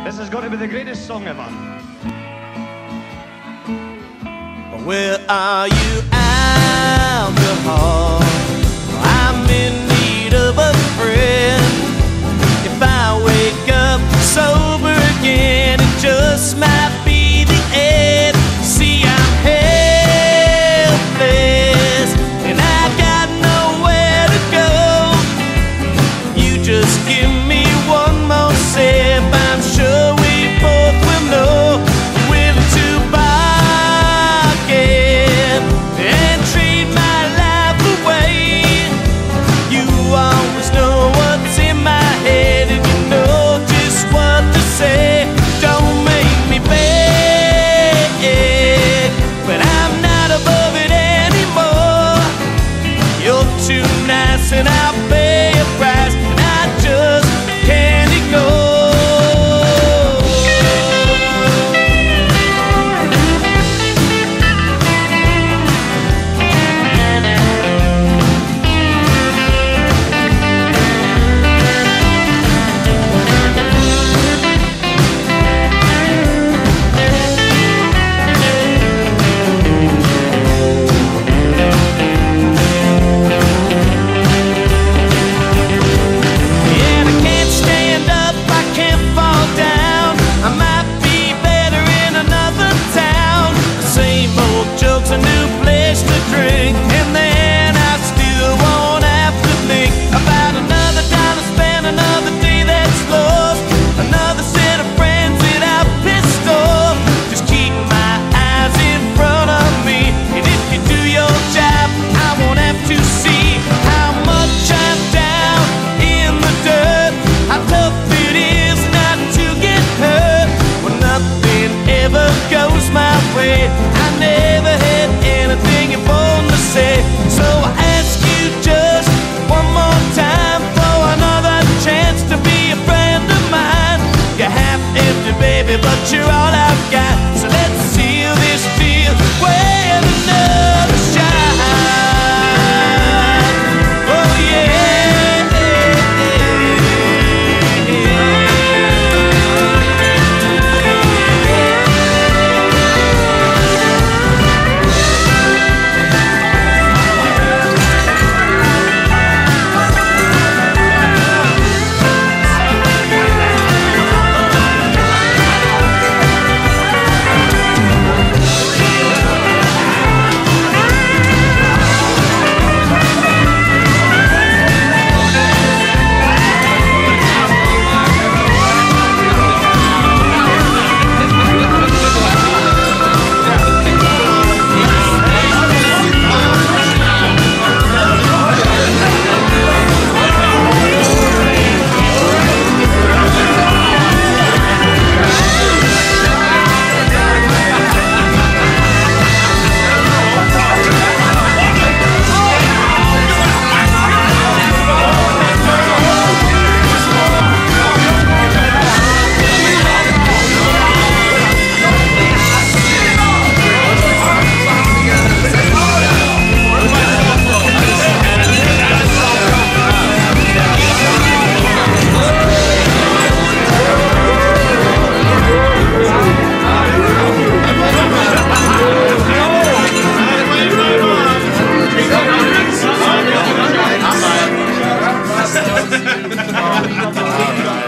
This has got to be the greatest song ever. Where are you, alcohol? I'm in need of a friend. If I wake up sober again, it just might be the end. See, I'm helpless and I got nowhere to go. You just give me one more sip, I'm sure we both will know. Willing to bargain and trade my life away. You always know what's in my head and you know just what to say. Don't make me beg, but I'm not above it anymore. You're too nice and I'll pay a price, and I just can't ignore. A new place to drink, and then I still won't have to think about another dollar spent, another day that's lost, another set of friends that I've pissed off. Just keep my eyes in front of me, and if you do your job, I won't have to see how much I'm down in the dirt, how tough it is not to get hurt when nothing ever goes my way. I never had anything important to say, so I ask you just one more time for another chance to be a friend of mine. You're half empty, baby, but you're all I've got, so let's seal this deal with another shot. Oh yeah. All right.